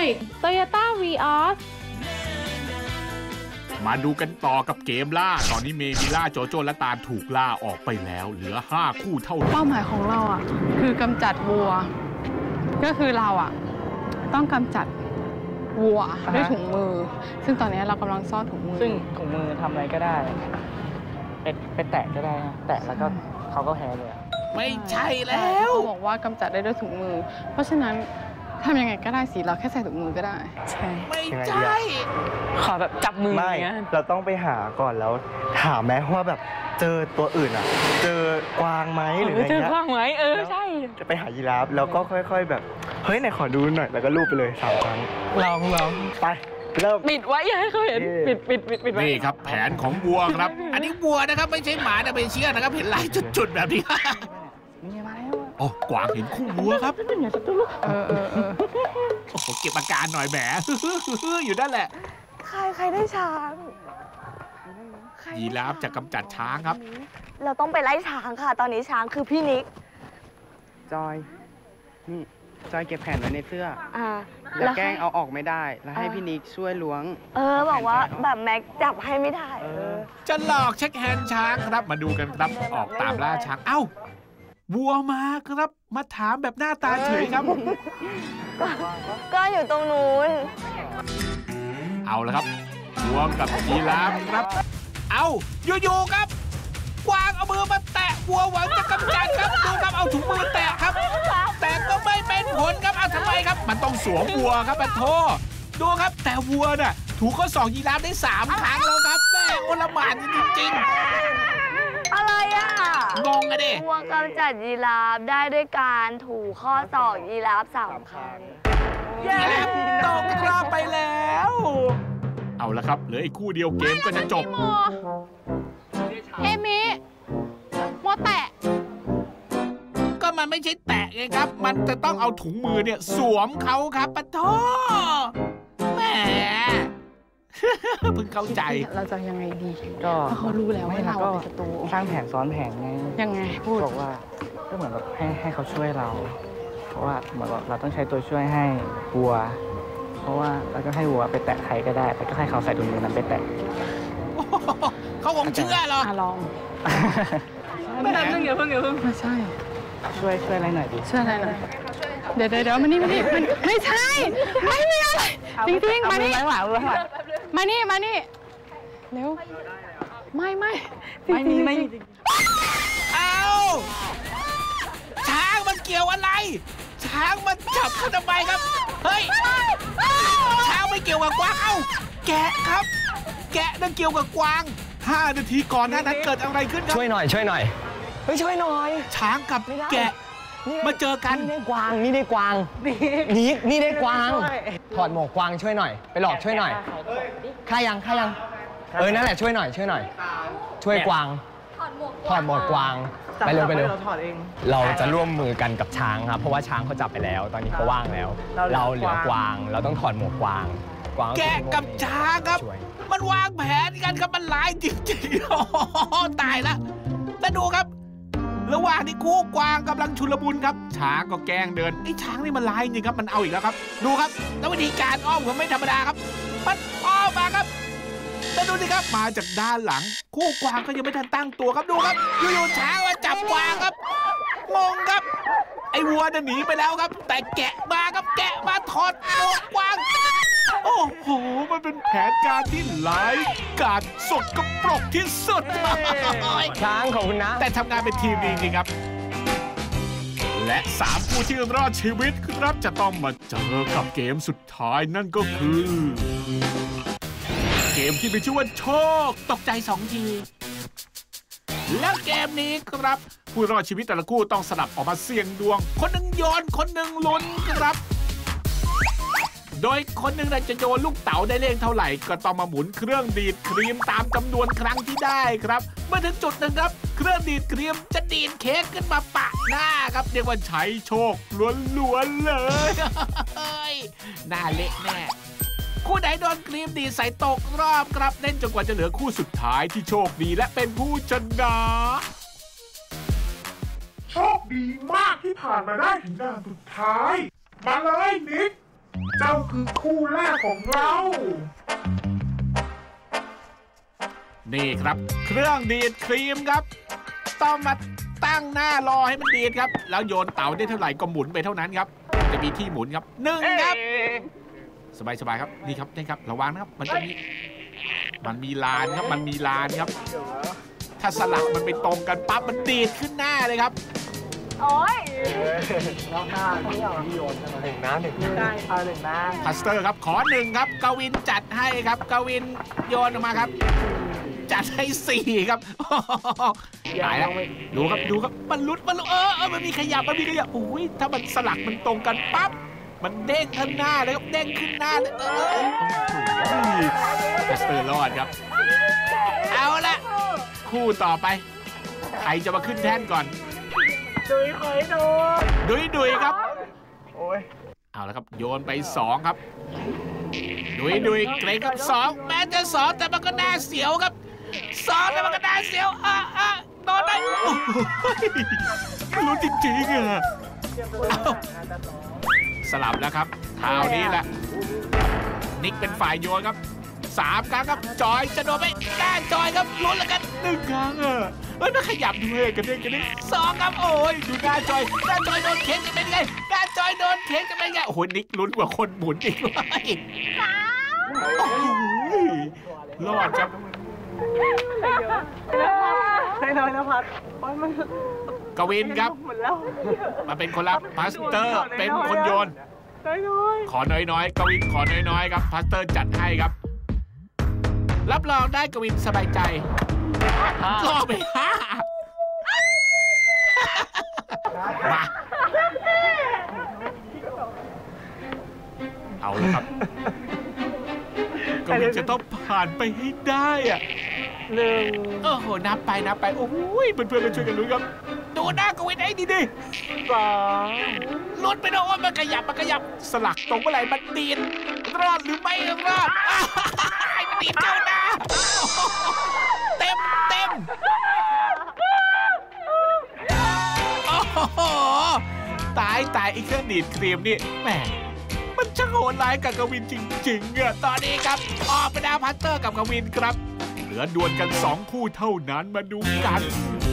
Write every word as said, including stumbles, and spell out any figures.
Toyota Vios มาดูกันต่อกับเกมล่าตอนนี้เมมิล่าโจโจ้และตาลถูกล่าออกไปแล้วเหลือห้าคู่เท่านั้นเป้าหมายของเราอ่ะคือกำจัดวัวก็คือเราอ่ะต้องกำจัดวัวด้วยถุงมือซึ่งตอนนี้เรากำลังซ่อนถุงมือซึ่งถุงมือทำอะไรก็ได้เป็นเป็นแตะก็ได้นะแตะแล้วก็เขาก็แพ้เลยไม่ใช่แล้วเขาบอกว่ากำจัดได้ด้วยถุงมือเพราะฉะนั้นทำยังไงก็ได้สิเราแค่ใส่ถุงมือก็ได้ใช่ไม่ใช่ขอแบบจับมือไม่เราต้องไปหาก่อนแล้วถามแม้ว่าแบบเจอตัวอื่นอ่ะเจอกวางไหมหรืออะไรเงี้ยเจอกวางไหมเออใช่จะไปหายีราฟแล้วก็ค่อยๆแบบเฮ้ยไหนขอดูหน่อยแล้วก็ลูบไปเลยสามครั้งลองลองไปเริ่มปิดไว้อย่าให้เขาเห็นปิดปิดปิดปิดไว้นี่ครับแผนของวัวครับอันนี้วัวนะครับไม่ใช่หมานะเป็นเชือกนะครับเห็นลายจุดๆแบบนี้นี่มาแล้วโอ้กวางเห็นคู่วัวครับเออเออเออโอ้โหเก็บอาการหน่อยแหมอยู่นั่นแหละใครใครได้ช้างยีราฟจะกำจัดช้างครับเราต้องไปไล่ช้างค่ะตอนนี้ช้างคือพี่นิกจอยนี่จอยเก็บแผ่นไว้ในเสื้ออ่าแล้วแกล้งเอาออกไม่ได้แล้วให้พี่นิกช่วยล้วงเออบอกว่าแบบแม็กจับให้ไม่ได้เออจะหลอกเช็คแฮนด์ช้างครับมาดูกันครับออกตามล่าช้างเอ้าวัวมาครับมาถามแบบหน้าตาเฉยครับก็อยู่ตรงนู้นเอาละครับวัวกับยีราฟครับเอาอยู่ๆครับกวางเอามือมาแตะวัวหวังจะกำจัดครับดูครับเอาถุงมือแตะครับแต่ก็ไม่เป็นผลครับเอาทำไมครับมันต้องสวมวัวครับปะโทดูครับแต่วัวน่ะถูกข้อศอกยีราฟได้สามครั้งแล้วครับแม่โอลหม่านจริงๆอะไรอ่ะงงอะดิวัวกำจัดยีราฟได้ด้วยการถูข้อศอกยีราฟสามครั้งยีราฟตกรอบไปแล้วเอาละครับเหลืออีกคู่เดียวเกมก็จะจบเอมิโมแตะก็มันไม่ใช่แตะไงครับมันจะต้องเอาถุงมือเนี่ยสวมเขาครับปะโถแหมเพิ่งเข้าใจเราจะยังไงดีก็เขารู้แล้วว่าเราเป็นศัตรูสร้างแผนซ้อนแผนไงยังไงพูดบอกว่าก็เหมือนแบบให้ให้เขาช่วยเราเพราะว่าเหมือนเราต้องใช้ตัวช่วยให้วัวเพราะว่าเราก็ให้วัวไปแตะใครก็ได้แล้วก็ให้เขาใส่ถุงมือนั้นไปแตะเขาคงเชื่อหรอลองไม่ได้เพิ่งเยอะเพิ่งเยอะเพิ่งไม่ใช่ช่วยช่วยอะไรหน่อยดิช่วยอะไรหน่อยเดี๋ยวเดี๋ยวมานี่มานี่ไม่ใช่ไม่มีอะไรจริงๆมานี่มานี่มานี่เร็วไม่ไม่ไม่มีไม่เอาช้างมันเกี่ยวอะไรช้างมันจับเขาทำไมครับเฮ้ยช้างไม่เกี่ยวกับกวางเอ้าแกะครับแกะนั่นเกี่ยวกับกวางห้านาทีก่อนหน้านั้นเกิดอะไรขึ้นครับช่วยหน่อยช่วยหน่อยเฮ้ยช่วยหน่อยช้างกับแกะมาเจอกันนี่ได้กวางนี่ได้กวางนี่นี่ได้กวางถอดหมวกกวางช่วยหน่อยไปหลอกช่วยหน่อยฆ่ายังฆ่ายังเออนั่นแหละช่วยหน่อยช่วยหน่อยช่วยกวางถอดหมวกกวางไปเร็วไปเร็วเราจะร่วมมือกันกับช้างครับเพราะว่าช้างเขาจับไปแล้วตอนนี้เขาว่างแล้วเราเหลือกวางเราต้องถอดหมวกกวางแกะกับช้างครับมันวางแผนกันครับมันหลายจริงๆตายแล้วแล้วดูครับระหว่างที่คู่กวางกำลังชุลมุนครับช้างก็แกล้งเดินไอ้ช้างนี่มันลายจริงครับมันเอาอีกแล้วครับดูครับแล้ววิธีการอ้อมผมไม่ธรรมดาครับมันอ้อมมาครับแล้วดูสิครับมาจากด้านหลังคู่กวางก็ยังไม่ทันตั้งตัวครับดูครับอยู่ๆช้างมาจับกวางครับงงครับไอ้วัวน่ะหนีไปแล้วครับแต่แกะมาครับแกะมาถอดหมวกกวางโอ้โหมันเป็นแผนการที่หลายกาจสดกระปรกที่สุดช้างของคุณนะแต่ทำงานเป็นทีมจริงๆครับและสามผู้ที่รอดชีวิตครับจะต้องมาเจอกับเกมสุดท้ายนั่นก็คือเกมที่มีชื่อว่าโชคตกใจสองทีแล้วเกมนี้ครับผู้รอดชีวิตแต่ละคู่ต้องสลับออกมาเสี่ยงดวงคนหนึ่งโยนคนหนึ่งลุ้นครับโดยคนหนึ่งจะโยนลูกเต๋าได้เลขเท่าไหร่ก็ต้องมาหมุนเครื่องดีดครีมตามจำนวนครั้งที่ได้ครับเมื่อถึงจุดหนึ่งครับเครื่องดีดครีมจะดีดเค้กขึ้นมาปะหน้าครับเรียกว่าใช้โชคล้วนๆเลยหน้าเละแน่คู่ไหนโดนครีมดีดใส่ตกรอบครับเล่นจนกว่าจะเหลือคู่สุดท้ายที่โชคดีและเป็นผู้ชนะโชคดีมากที่ผ่านมาได้ถึงด่านสุดท้ายมาเลยนิกเจ้าคือคู่แรกของเรา นี่ครับเครื่องดีดครีมครับต้องมาตั้งหน้ารอให้มันดีดครับแล้วโยนเต๋าได้เท่าไหร่ก็หมุนไปเท่านั้นครับจะมีที่หมุนครับหนึ่งครับสบายๆครับนี่ครับนี่ครับระวังนะครับมันจะมีมันมีลานครับมันมีลานครับถ้าสลักมันไปตรงกันปั๊บมันดีดขึ้นหน้าเลยครับโอ้ยรอบหน้าพี่เอาพี่โยนหนึ่งน้ำหนึ่งได้เอาหนึ่งน้ำพัสเตอร์ครับขอหนึ่งครับกวินจัดให้ครับกวินโยนออกมาครับจัดให้สี่ครับตายแล้วดูครับดูครับมันลุดมันเออเออมันมีขยับมันมีขยับโอ้ยถ้ามันสลักมันตรงกันปั๊บมันเด้งขึ้นหน้าเลยครับเด้งขึ้นหน้าเลยเออพัสเตอร์รอดครับเอาละคู่ต่อไปใครจะมาขึ้นแท่นก่อนดุยหอยโดนดุยดุยครับโอ้ยเอาละครับโยนไปสองครับดุยดุยเกรงครับสองแม้จะสองแต่มันก็น่าเสียวครับสองแต่มันก็น่าเสียวอ่ะอ่ะโดนได้ไม่รู้จริงๆอ่ะสลับแล้วครับคราวนี้แหละนิกเป็นฝ่ายโยนครับสามครั้งครับจอยจะโดนไหมแกล้งจอยครับลุ้นแล้วกันหนึ่งครั้งอ่ะเฮ้ยมันขยับด้วยกันด้วยกันด้วยสองครับโอ้ยดูหน้าจอยหน้าจอยโดนเข็นจะเป็นไงหน้าจอยโดนเข็นจะเป็นไงโอ้โหนิกลุ้นกว่าคนหมุนอีกเลยโอ้ยรอดครับให้น้อยนะพัดมันกวินครับมาเป็นคนรับพาสเตอร์เป็นคนโยนขอน้อยๆกวินขอน้อยๆครับพาสเตอร์จัดให้ครับรับรองได้กวินสบายใจรอไปห้ามาเอาเลยครับกวินจะต้องผ่านไปให้ได้อะหนึ่งโอ้โหนับไปนับไปโอ้ยเพื่อนๆก็ช่วยกันลุ้นครับดูหน้ากวินไอ้ดีดิสองลุ้นไปนะว่ามันขยับมันขยับสลักตรงเมื่อไหร่มันดีดรอดหรือไม่รอดไอ้มันดีดเข้าหน้าเต็มเต็มโอ้โหตายตายไอ้เครื่องดีดครีมนี่แหมมันช่างโหดร้ายกับกวินจริงๆอ่ะตอนนี้ครับออกไปดาวพัตเตอร์กับกวินครับเหลือดวลกันสองคู่เท่านั้นมาดูกัน